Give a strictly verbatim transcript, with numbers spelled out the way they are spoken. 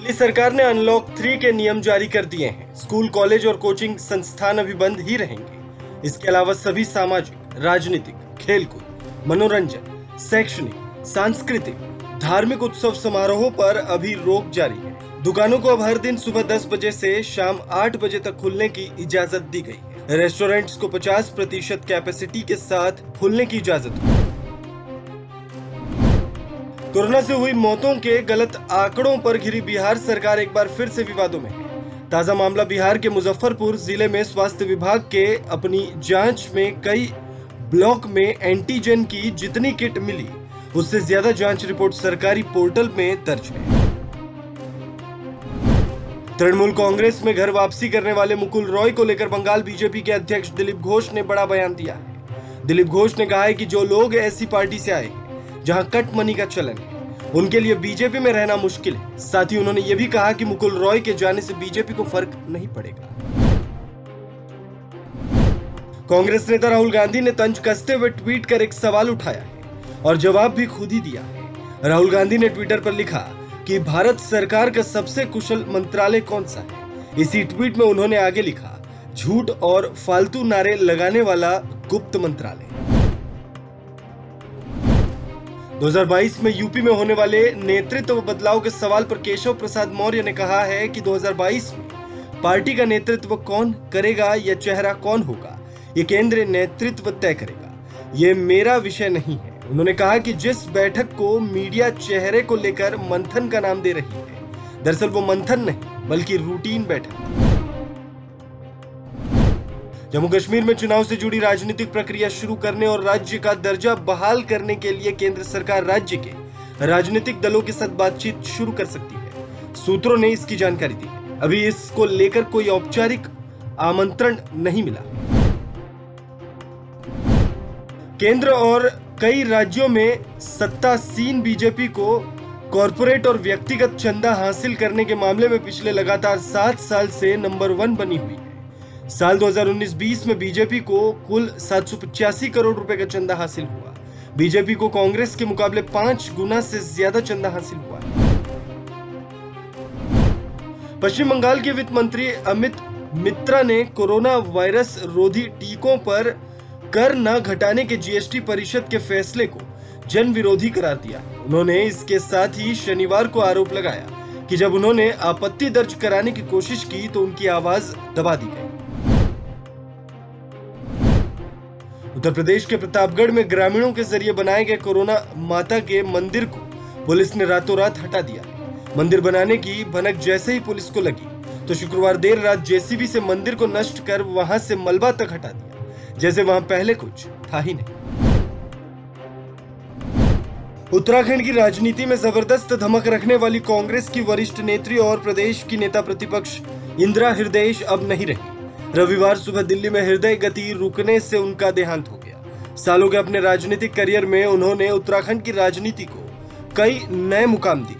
दिल्ली सरकार ने unlock three के नियम जारी कर दिए हैं। स्कूल, कॉलेज और कोचिंग संस्थान अभी बंद ही रहेंगे। इसके अलावा सभी सामाजिक, राजनीतिक, खेलकूद, मनोरंजन, शैक्षणिक, सांस्कृतिक, धार्मिक उत्सव समारोहों पर अभी रोक जारी है। दुकानों को अब हर दिन सुबह दस बजे से शाम आठ बजे तक खुलने की इजाजत दी गई है। रेस्टोरेंट्स को पचास प्रतिशत कैपेसिटी के साथ खुलने की इजाजत है। कोरोना से हुई मौतों के गलत आंकड़ों पर घिरी बिहार सरकार एक बार फिर से विवादों में है। ताजा मामला बिहार के मुजफ्फरपुर जिले में स्वास्थ्य विभाग के अपनी जांच में कई ब्लॉक में एंटीजन की जितनी किट मिली उससे ज्यादा जांच रिपोर्ट सरकारी पोर्टल में दर्ज है। तृणमूल कांग्रेस में घर वापसी करने वाले मुकुल रॉय को लेकर बंगाल बीजेपी के अध्यक्ष दिलीप घोष ने बड़ा बयान दिया है। दिलीप घोष ने कहा है कि जो लोग ऐसी पार्टी से आए हैं जहां कट मनी का चलन है, उनके लिए बीजेपी में रहना मुश्किल है। साथ ही उन्होंने यह भी कहा कि मुकुल रॉय के जाने से बीजेपी को फर्क नहीं पड़ेगा। कांग्रेस नेता राहुल गांधी ने तंज कसते हुए ट्वीट कर एक सवाल उठाया है और जवाब भी खुद ही दिया है। राहुल गांधी ने ट्विटर पर लिखा कि भारत सरकार का सबसे कुशल मंत्रालय कौन सा है। इसी ट्वीट में उन्होंने आगे लिखा, झूठ और फालतू नारे लगाने वाला गुप्त मंत्रालय। दो हज़ार बाईस में यूपी में होने वाले नेतृत्व बदलाव के सवाल पर केशव प्रसाद मौर्य ने कहा है कि दो हज़ार बाईस में पार्टी का नेतृत्व कौन करेगा या चेहरा कौन होगा, ये केंद्रीय नेतृत्व तय करेगा, ये मेरा विषय नहीं है। उन्होंने कहा कि जिस बैठक को मीडिया चेहरे को लेकर मंथन का नाम दे रही है, दरअसल वो मंथन नहीं बल्कि रूटीन बैठक। जम्मू कश्मीर में चुनाव से जुड़ी राजनीतिक प्रक्रिया शुरू करने और राज्य का दर्जा बहाल करने के लिए केंद्र सरकार राज्य के राजनीतिक दलों के साथ बातचीत शुरू कर सकती है। सूत्रों ने इसकी जानकारी दी है। अभी इसको लेकर कोई औपचारिक आमंत्रण नहीं मिला। केंद्र और कई राज्यों में सत्तासीन बीजेपी को कॉरपोरेट और व्यक्तिगत चंदा हासिल करने के मामले में पिछले लगातार सात साल से नंबर वन बनी हुई है। साल दो हज़ार उन्नीस बीस में बीजेपी को कुल सात सौ पचासी करोड़ रुपए का चंदा हासिल हुआ। बीजेपी को कांग्रेस के मुकाबले पांच गुना से ज्यादा चंदा हासिल हुआ। पश्चिम बंगाल के वित्त मंत्री अमित मित्रा ने कोरोना वायरस रोधी टीकों पर कर न घटाने के जीएसटी परिषद के फैसले को जन विरोधी करार दिया। उन्होंने इसके साथ ही शनिवार को आरोप लगाया कि जब उन्होंने आपत्ति दर्ज कराने की कोशिश की तो उनकी आवाज दबा दी गई। उत्तर प्रदेश के प्रतापगढ़ में ग्रामीणों के जरिए बनाए गए कोरोना माता के मंदिर को पुलिस ने रातों रात हटा दिया। मंदिर बनाने की भनक जैसे ही पुलिस को लगी तो शुक्रवार देर रात जेसीबी से मंदिर को नष्ट कर वहां से मलबा तक हटा दिया, जैसे वहां पहले कुछ था ही नहीं। उत्तराखंड की राजनीति में जबरदस्त धमक रखने वाली कांग्रेस की वरिष्ठ नेत्री और प्रदेश की नेता प्रतिपक्ष इंदिरा हृदयेश अब नहीं रही। रविवार सुबह दिल्ली में हृदय गति रुकने से उनका देहांत हो गया। सालों के अपने राजनीतिक करियर में उन्होंने उत्तराखंड की राजनीति को कई नए मुकाम दिए।